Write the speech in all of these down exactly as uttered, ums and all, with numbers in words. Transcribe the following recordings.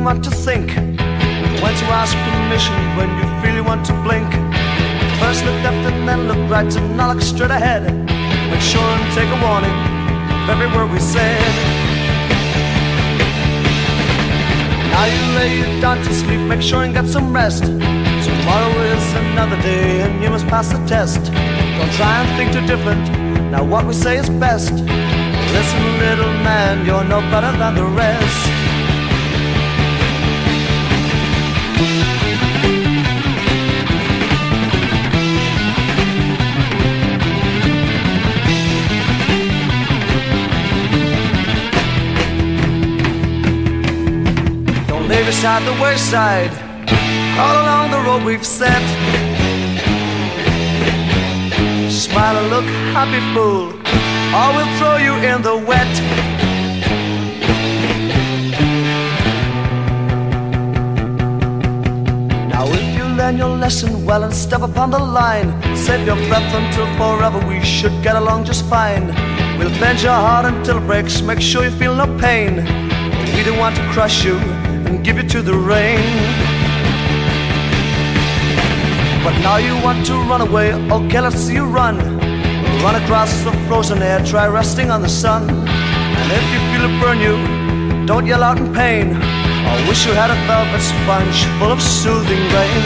what to think, when to ask permission, when you feel you want to blink. First look left and then look right and now look straight ahead. Make sure and take a warning of every word we said. Now you lay you down to sleep, make sure and get some rest. Tomorrow is another day and you must pass the test. Don't try and think too different, now what we say is best. Listen, little man, you're no better than the rest. Don't lay beside the wayside, all along the road we've set. Smile and look happy, fool, or we'll throw you in the wet. Now if you learn your lesson well and step upon the line, save your breath until forever, we should get along just fine. We'll bend your heart until it breaks, make sure you feel no pain. We don't want to crush you and give you to the rain. But now you want to run away, okay, let's see you run. Run across the frozen air, try resting on the sun. And if you feel it burn you, don't yell out in pain. I wish you had a velvet sponge full of soothing rain.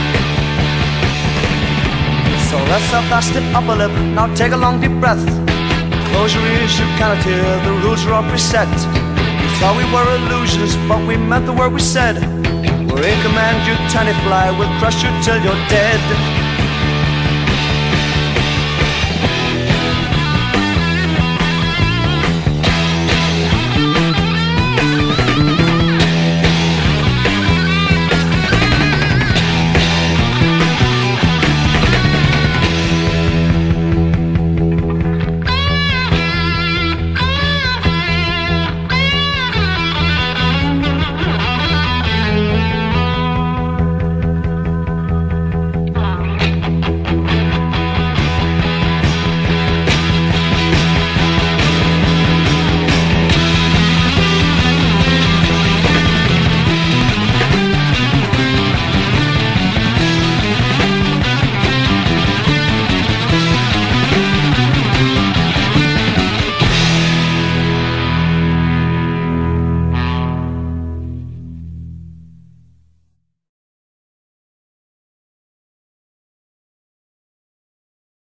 So let's have that stiff upper lip, now take a long deep breath. Close your ears, you cannot hear, the rules are all preset. We thought we were illusions, but we meant the word we said. We're in command, you tiny fly, we'll crush you till you're dead.